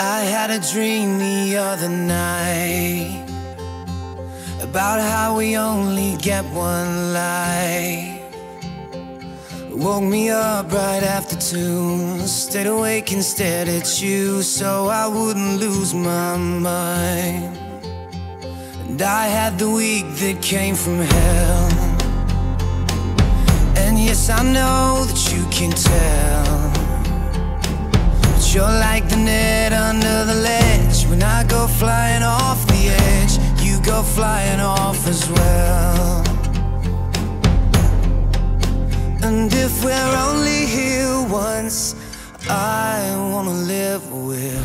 I had a dream the other night about how we only get one life. Woke me up right after 2, stayed awake and stared at you so I wouldn't lose my mind. And I had the week that came from hell, and yes, I know that you can tell, but you're like the net under the ledge. When I go flying off the edge, you go flying off as well. And if we're only here once, I wanna live with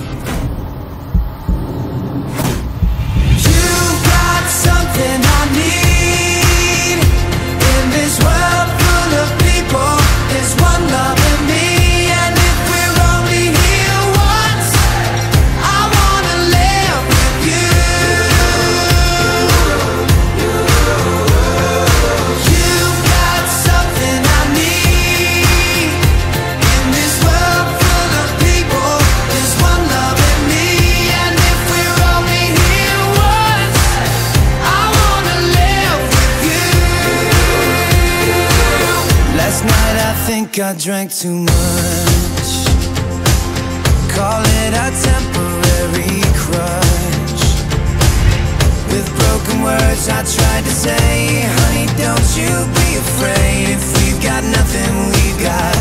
you. Got something I need in this world full of people. There's one love in me, and if we're only here once, I wanna live with you. You got something I need in this world full of people. There's one love in me, and if we're only here once, I wanna live with you. Last night I think I drank too much, call it a temporary crush. With broken words I tried to say, honey, don't you be afraid. If we've got nothing, we've got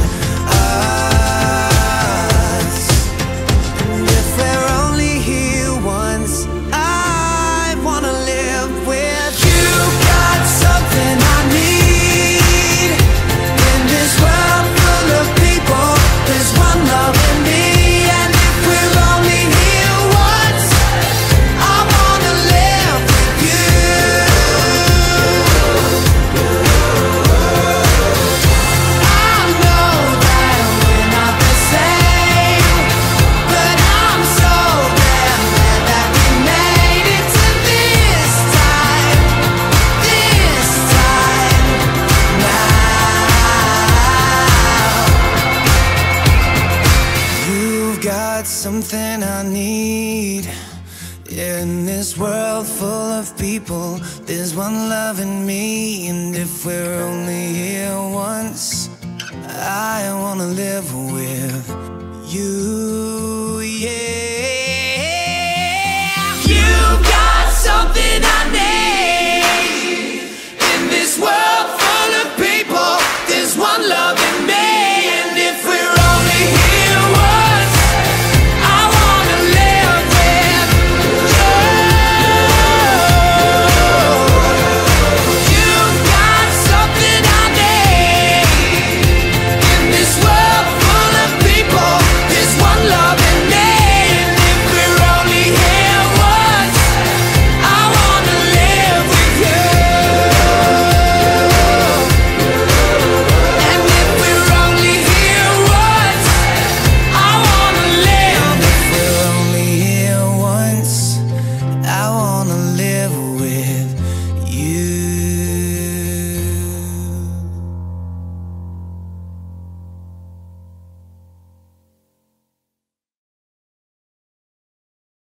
us. And if we're only here once, I wanna live with you. Got something I need in this world full of people. There's one love in me, and if we're only here once, I wanna live with you. I know that we're not the same, but I'm so glad that we made it to this time now. You've got something I need in this world full of people. There's one love in me, and if we're only here once, I wanna live with you.